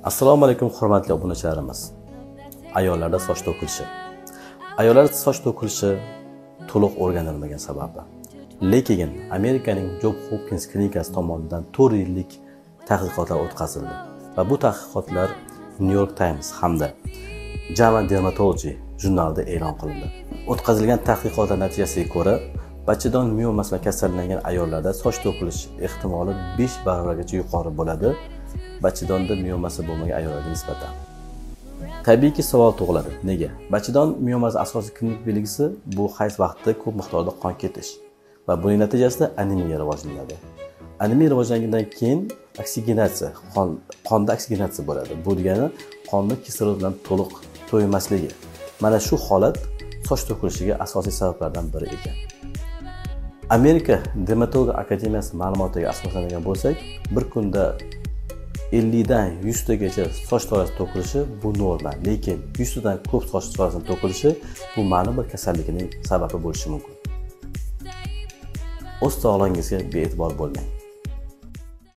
Assalomu alaykum hurmatli obunachilarimiz. Ayollarda soch to'kilishi. Ayollarda soch to'kilishi to'liq o'rganilmagan sababi. Lekin Amerikaning Johns Hopkins klinikasi tomonidan 4 yillik tadqiqotlar o'tkazildi va bu tadqiqotlar New York Times hamda JAMA Dermatology jurnalida e'lon qilindi. O'tkazilgan tadqiqotlar natijasiga ko'ra, bachadon miyomasi bilan kasallangan ayollarda soch to'kilish ehtimoli 5 barobargacha yuqori bo'ladi. Bachadonda miyomasi bo'lmagan ayollarga nisbatan. Tabiiyki savol tug'iladi. Nega? Bachadon miyomasi asosiy klinik belgisi bu hayz vaqtida ko'p miqdorda qon ketish va buning natijasida anemiya rivojlanadi. Anemiya rivojlangandan keyin oksigenatsiya, qonda oksigenatsiya bo'ladi. Bu degani qonni kislorod bilan to'liq to'ymasligi. Mana shu holat soch to'kilishiga asosiy sabablardan biri ekan. Amerika Dermatologiya akademiyasi ma'lumotiga asoslangan bo'lsak, bir kunda 50 dan 100 tagacha soch tolasi to'kilishi bu norma, lekin 100 dan ko'p soch tolasining to'kilishi bu ma'lum bir kasallikning sababi bo'lishi mumkin. O'z sog'lig'ingizga bee'tibor bo'lmang.